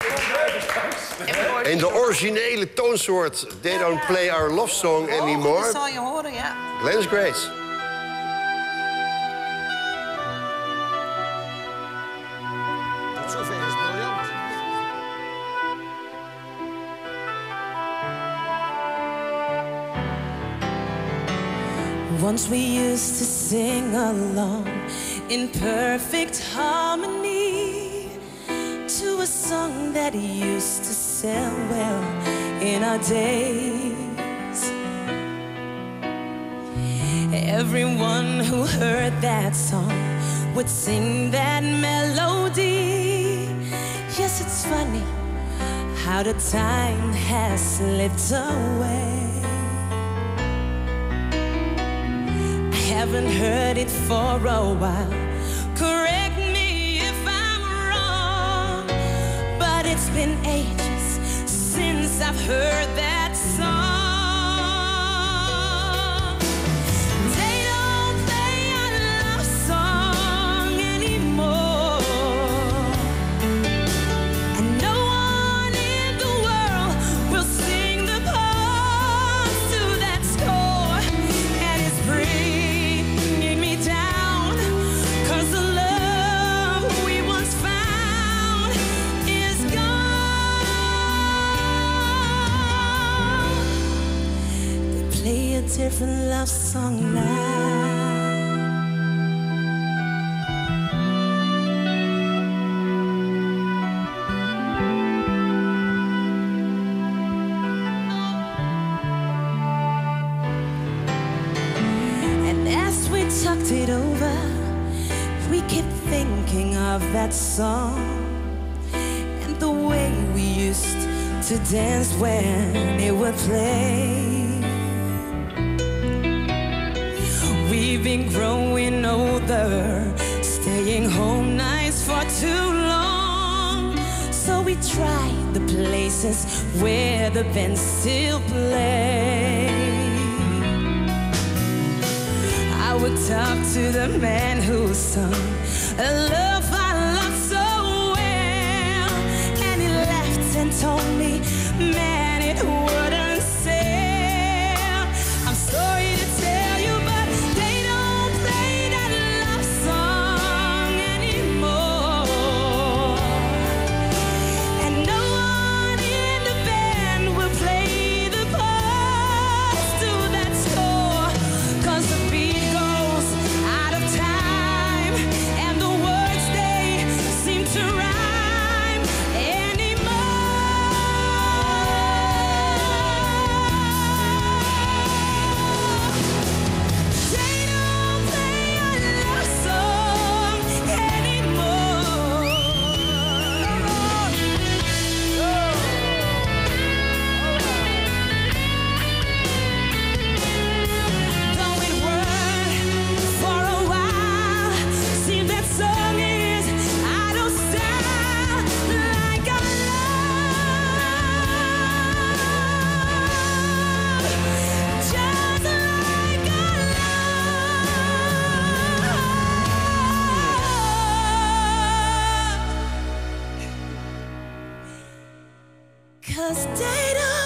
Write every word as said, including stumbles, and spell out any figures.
In de originele toonsoort, They Don't Play Our Love Song Anymore. Oh, dat zal je horen, ja. Glennis Grace. Tot zover is briljant. Once we used to sing along in perfect harmony to a song that used to sell well in our days. Everyone who heard that song would sing that melody. Yes, it's funny how the time has slipped away. Haven't heard it for a while. Correct me if I'm wrong, but it's been ages since I've heard that song. They don't play our love song anymore, and no one in the world will sing the parts to that score, and it's free. Different love song now. And as we talked it over, we kept thinking of that song and the way we used to dance when it would play. We've been growing older, staying home nights for too long. So we tried the places where the band still play. I would talk to the man who sung a love I loved so well, and he laughed and told me, man, it wouldn't sell. I'm sorry to tell you, but cause they don't